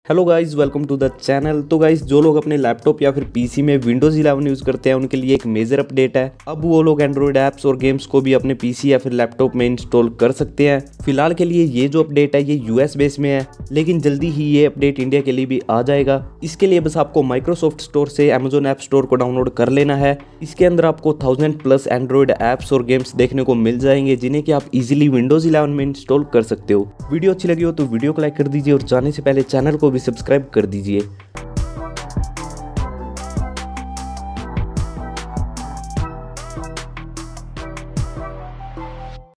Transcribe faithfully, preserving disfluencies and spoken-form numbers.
Hello guys, welcome to the channel. तो guys, जो लोग अपने लैपटॉप या फिर पीसी में विंडोज इलेवन यूज़ करते हैं उनके लिए एक मेजर अपडेट है। अब वो लोग एंड्रॉयड ऐप्स और गेम्स को भी अपने पीसी या फिर लैपटॉप में इंस्टॉल कर सकते हैं। फिलहाल के लिए ये जो अपडेट है ये यूएस बेस में है, लेकिन जल्दी ही ये अपडेट इंडिया के लिए भी आ जाएगा। इसके लिए बस आपको माइक्रोसॉफ्ट स्टोर से अमेजोन ऐप स्टोर को डाउनलोड कर लेना है। इसके अंदर आपको थाउजेंड प्लस एंड्रॉयड ऐप्स और गेम्स देखने को मिल जाएंगे, जिन्हें कि आप इजीली विंडोज इलेवन में इंस्टॉल कर सकते हो। वीडियो अच्छी लगी हो तो वीडियो को लाइक कर दीजिए और जाने से पहले चैनल को भी सब्सक्राइब कर दीजिए।